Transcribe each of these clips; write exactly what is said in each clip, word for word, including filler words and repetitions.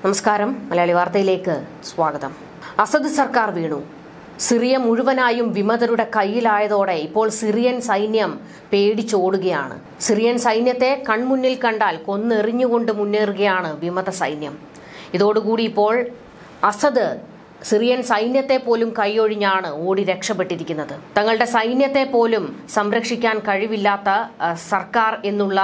നമസ്കാരം. മലയാളി വാർത്തയിലേക്ക് സ്വാഗതം. അസദ് സർക്കാർ വീണു. സിറിയ മുഴുവനായും വിമതരുടെ കയ്യിലായതോടെ ഇപ്പോൾ സിറിയൻ സൈന്യം പേടിച്ചോടുകയാണ്. സിറിയൻ സൈന്യത്തെ കൺമുന്നിൽ കണ്ടാൽ കൊന്നെറിഞ്ഞുകൊണ്ട് മുന്നേറുകയാണ് വിമത സൈന്യം. ഇതോടുകൂടി ഇപ്പോൾ അസദ് സിറിയൻ സൈന്യത്തെ പോലും കൈയൊഴിഞ്ഞാണ് ഓടി രക്ഷപ്പെട്ടിരിക്കുന്നത്. തങ്ങളുടെ സൈന്യത്തെ പോലും സംരക്ഷിക്കാൻ കഴിവില്ലാത്ത സർക്കാർ എന്നുള്ള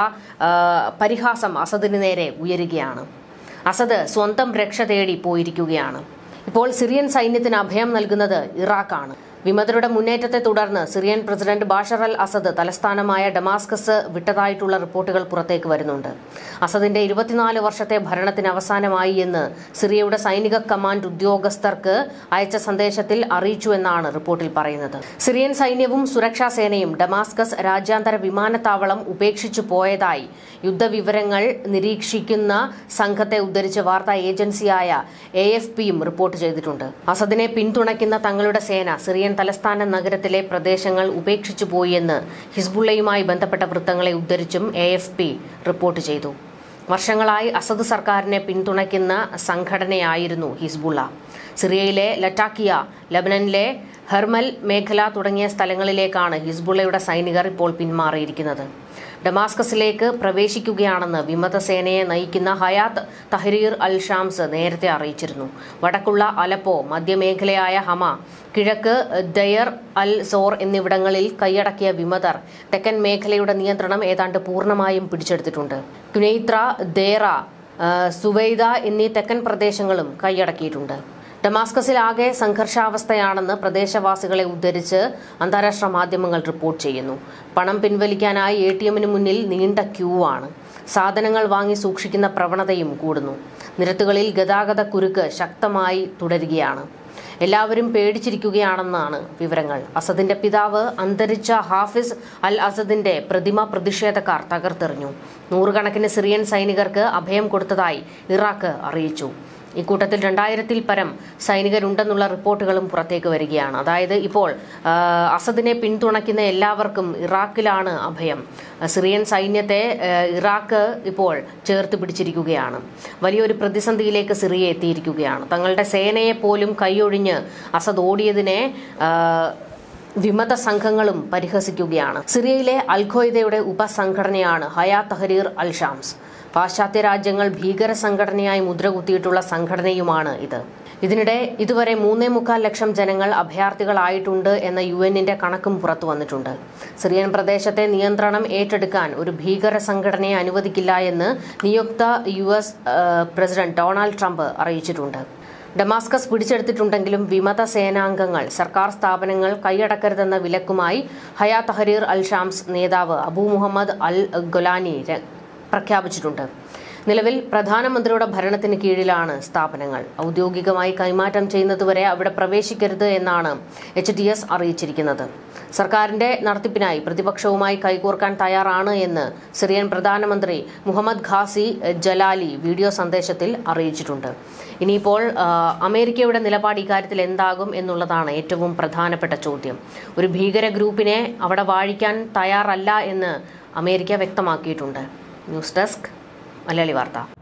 പരിഹാസം അസദിന് നേരെ ഉയരുകയാണ്. അസദ് സ്വന്തം രക്ഷ തേടി പോയിരിക്കുകയാണ്. ഇപ്പോൾ സിറിയൻ സൈന്യത്തിന് അഭയം നൽകുന്നത് ഇറാഖാണ്. വിമതരുടെ മുന്നേറ്റത്തെ തുടർന്ന് Syrian president Bashar al Assad തലസ്ഥാനമായ ഡമാസ്കസ് വിട്ടതായിട്ടുള്ള റിപ്പോർട്ടുകൾ പുറത്തേക്ക് വരുന്നുണ്ട്. അസദിന്റെ ഇരുപത്തിനാല് വർഷത്തെ ഭരണത്തിന് അവസാനമായി എന്ന് സിറിയയുടെ സൈനിക കമാൻഡ് ഉദ്യോഗസ്ഥർക്ക് അയച്ച സന്ദേശത്തിൽ അറിയിച്ചുവെന്നാണ് റിപ്പോർട്ടിൽ പറയുന്നത്. സിറിയൻ സൈന്യവും സുരക്ഷാ സേനയും ഡമാസ്കസ് രാജ്യാന്തര വിമാനത്താവളം ഉപേക്ഷിച്ചു പോയതായി യുദ്ധവിവരങ്ങൾ നിരീക്ഷിക്കുന്ന സംഘത്തെ ഉദ്ധരിച്ച് വാർത്താ ഏജൻസിയായ എ എഫ് പിയും റിപ്പോർട്ട് ചെയ്തിട്ടുണ്ട്. അസദിനെ പിന്തുണയ്ക്കുന്ന തങ്ങളുടെ സേന സിറിയൻ തലസ്ഥാന നഗരത്തിലെ പ്രദേശങ്ങൾ ഉപേക്ഷിച്ചു പോയെന്ന് ഹിസ്ബുള്ളയുമായി ബന്ധപ്പെട്ട വൃത്തങ്ങളെ ഉദ്ധരിച്ചും എ എഫ് പി റിപ്പോർട്ട് ചെയ്തു. വർഷങ്ങളായി അസദ് സർക്കാരിനെ പിന്തുണയ്ക്കുന്ന സംഘടനയായിരുന്നു ഹിസ്ബുള്ള. സിറിയയിലെ ലറ്റാക്കിയ, ലബനനിലെ ഹെർമൽ മേഖല തുടങ്ങിയ സ്ഥലങ്ങളിലേക്കാണ് ഹിസ്ബുള്ളയുടെ സൈനികർ ഇപ്പോൾ പിന്മാറിയിരിക്കുന്നത്. ഡമാസ്കസിലേക്ക് പ്രവേശിക്കുകയാണെന്ന് വിമതസേനയെ നയിക്കുന്ന ഹയാത്ത് തഹരീർ അൽ ഷാംസ് നേരത്തെ അറിയിച്ചിരുന്നു. വടക്കുള്ള അലപ്പോ, മധ്യമേഖലയായ ഹമ, കിഴക്ക് ദയർ അൽ സോർ എന്നിവിടങ്ങളിൽ കൈയടക്കിയ വിമതർ തെക്കൻ മേഖലയുടെ നിയന്ത്രണം ഏതാണ്ട് പൂർണ്ണമായും പിടിച്ചെടുത്തിട്ടുണ്ട്. കുനൈത്ര, ദേറ, സുവൈദ എന്നീ തെക്കൻ പ്രദേശങ്ങളും കൈയടക്കിയിട്ടുണ്ട്. ഡമാസ്കസിലാകെ സംഘർഷാവസ്ഥയാണെന്ന് പ്രദേശവാസികളെ ഉദ്ധരിച്ച് അന്താരാഷ്ട്ര മാധ്യമങ്ങൾ റിപ്പോർട്ട് ചെയ്യുന്നു. പണം പിൻവലിക്കാനായി എ ടി എമ്മിന് മുന്നിൽ നീണ്ട ക്യൂ ആണ്. സാധനങ്ങൾ വാങ്ങി സൂക്ഷിക്കുന്ന പ്രവണതയും കൂടുന്നു. നിരത്തുകളിൽ ഗതാഗത കുരുക്ക് ശക്തമായി തുടരുകയാണ്. എല്ലാവരും പേടിച്ചിരിക്കുകയാണെന്നാണ് വിവരങ്ങൾ. അസദിന്റെ പിതാവ് അന്തരിച്ച ഹാഫിസ് അൽ അസദിന്റെ പ്രതിമ പ്രതിഷേധക്കാർ തകർത്തെറിഞ്ഞു. നൂറുകണക്കിന് സിറിയൻ സൈനികർക്ക് അഭയം കൊടുത്തതായി ഇറാഖ് അറിയിച്ചു. ഇക്കൂട്ടത്തിൽ രണ്ടായിരത്തിൽ പരം സൈനികരുണ്ടെന്നുള്ള റിപ്പോർട്ടുകളും പുറത്തേക്ക് വരികയാണ്. അതായത് ഇപ്പോൾ അസദിനെ പിന്തുണയ്ക്കുന്ന എല്ലാവർക്കും ഇറാഖിലാണ് അഭയം. സിറിയൻ സൈന്യത്തെ ഇറാഖ് ഇപ്പോൾ ചേർത്ത് പിടിച്ചിരിക്കുകയാണ്. വലിയൊരു പ്രതിസന്ധിയിലേക്ക് സിറിയ എത്തിയിരിക്കുകയാണ്. തങ്ങളുടെ സേനയെ പോലും കൈയൊഴിഞ്ഞ് അസദ് ഓടിയതിനെ വിമത സംഘങ്ങളും പരിഹസിക്കുകയാണ്. സിറിയയിലെ അൽ ഖ്വയ്ദയുടെ ഉപസംഘടനയാണ് ഹയാത്ത് തഹരീർ അൽ ഷാംസ്. പാശ്ചാത്യ രാജ്യങ്ങൾ ഭീകര സംഘടനയായി മുദ്രകുത്തിയിട്ടുള്ള സംഘടനയുമാണ് ഇത്. ഇതിനിടെ ഇതുവരെ മൂന്നേ മുക്കാൽ ലക്ഷം ജനങ്ങൾ അഭയാർത്ഥികളായിട്ടുണ്ട് എന്ന യു എന്നിന്റെ കണക്കും പുറത്തു വന്നിട്ടുണ്ട്. സിറിയൻ പ്രദേശത്തെ നിയന്ത്രണം ഏറ്റെടുക്കാൻ ഒരു ഭീകര സംഘടനയെ അനുവദിക്കില്ല എന്ന് നിയുക്ത U S president Donald Trump അറിയിച്ചിട്ടുണ്ട്. ഡമാസ്കസ് പിടിച്ചെടുത്തിട്ടുണ്ടെങ്കിലും വിമത സേനാംഗങ്ങൾ സർക്കാർ സ്ഥാപനങ്ങൾ കൈയടക്കരുതെന്ന വിലക്കുമായി ഹയാത്ത് തഹരീർ അൽ ഷാംസ് നേതാവ് അബു മുഹമ്മദ് അൽ ഗൊലാനി പ്രഖ്യാപിച്ചിട്ടുണ്ട്. നിലവിൽ പ്രധാനമന്ത്രിയുടെ ഭരണത്തിന് കീഴിലാണ് സ്ഥാപനങ്ങൾ. ഔദ്യോഗികമായി കൈമാറ്റം ചെയ്യുന്നതുവരെ അവിടെ പ്രവേശിക്കരുത് എന്നാണ് എച്ച് ടി എസ് അറിയിച്ചിരിക്കുന്നത്. സർക്കാരിന്റെ നടത്തിപ്പിനായി പ്രതിപക്ഷവുമായി കൈകോർക്കാൻ തയ്യാറാണ് എന്ന് സിറിയൻ പ്രധാനമന്ത്രി മുഹമ്മദ് ഖാസി ജലാലി വീഡിയോ സന്ദേശത്തിൽ അറിയിച്ചിട്ടുണ്ട്. ഇനിയിപ്പോൾ അമേരിക്കയുടെ നിലപാട് ഇക്കാര്യത്തിൽ എന്താകും എന്നുള്ളതാണ് ഏറ്റവും പ്രധാനപ്പെട്ട ചോദ്യം. ഒരു ഭീകര ഗ്രൂപ്പിനെ അവിടെ വാഴിക്കാൻ തയ്യാറല്ല എന്ന് അമേരിക്ക വ്യക്തമാക്കിയിട്ടുണ്ട്. ന്യൂസ് ഡെസ്ക്, മലയാളി വാർത്ത.